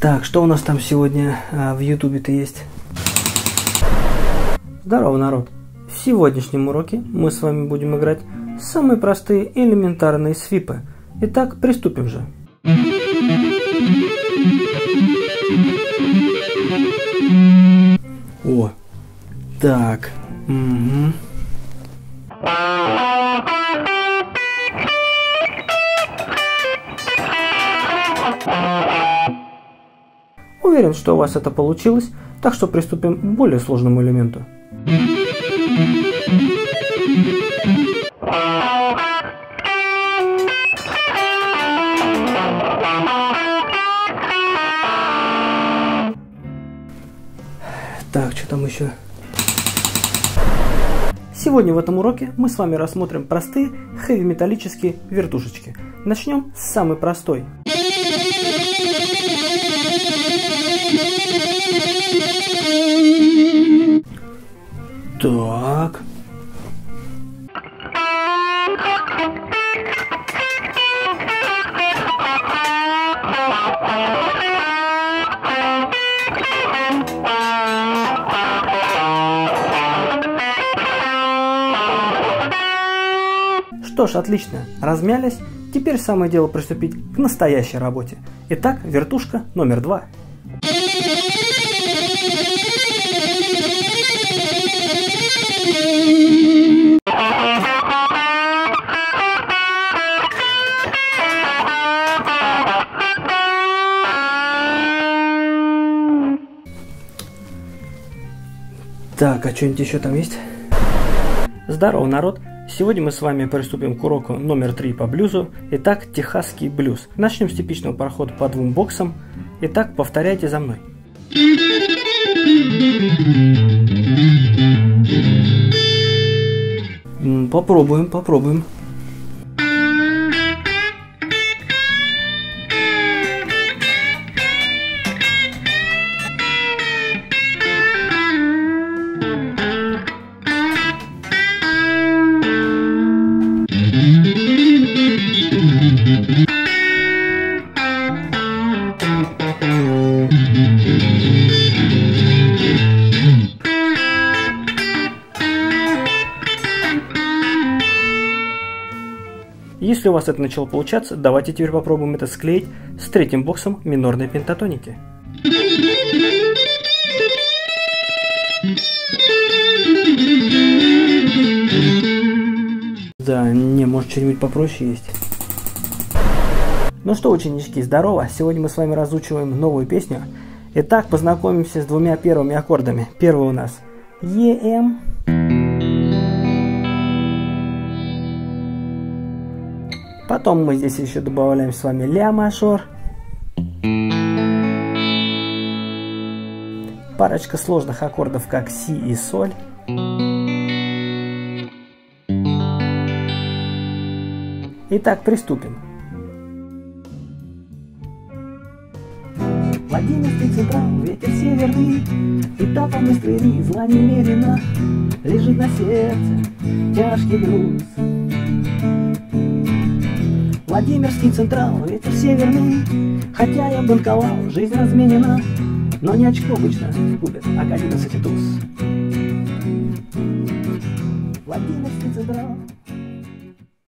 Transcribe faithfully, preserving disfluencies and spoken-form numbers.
Так, что у нас там сегодня а, в ютубе-то есть? Здорово, народ! В сегодняшнем уроке мы с вами будем играть самые простые элементарные свипы. Итак, приступим же. О, так. Угу. Уверен, что у вас это получилось, так что приступим к более сложному элементу. Так, что там еще? Сегодня в этом уроке мы с вами рассмотрим простые хэви-металлические вертушечки. Начнем с самой простой. Так. Что ж, отлично, размялись. Теперь самое дело приступить к настоящей работе. Итак, вертушка номер два. Так, а что-нибудь еще там есть? Здорово, народ! Сегодня мы с вами приступим к уроку номер три по блюзу. Итак, техасский блюз. Начнем с типичного прохода по двум боксам. Итак, повторяйте за мной. Попробуем, попробуем. Если у вас это начало получаться, давайте теперь попробуем это склеить с третьим боксом минорной пентатоники. Да, не, может что-нибудь попроще есть. Ну что, ученички, здорово! Сегодня мы с вами разучиваем новую песню. Итак, познакомимся с двумя первыми аккордами. Первый у нас Е Эм. Потом мы здесь еще добавляем с вами ля мажор. Парочка сложных аккордов, как си и соль. Итак, приступим. Владимирский централ, ветер северный, и топом из Твери зла немерено, лежит на сердце тяжкий груз. Владимирский централ, ветер северный, хотя я банковал, жизнь разменена, но не очко обычно губят, а к одиннадцати туз. Владимирский централ.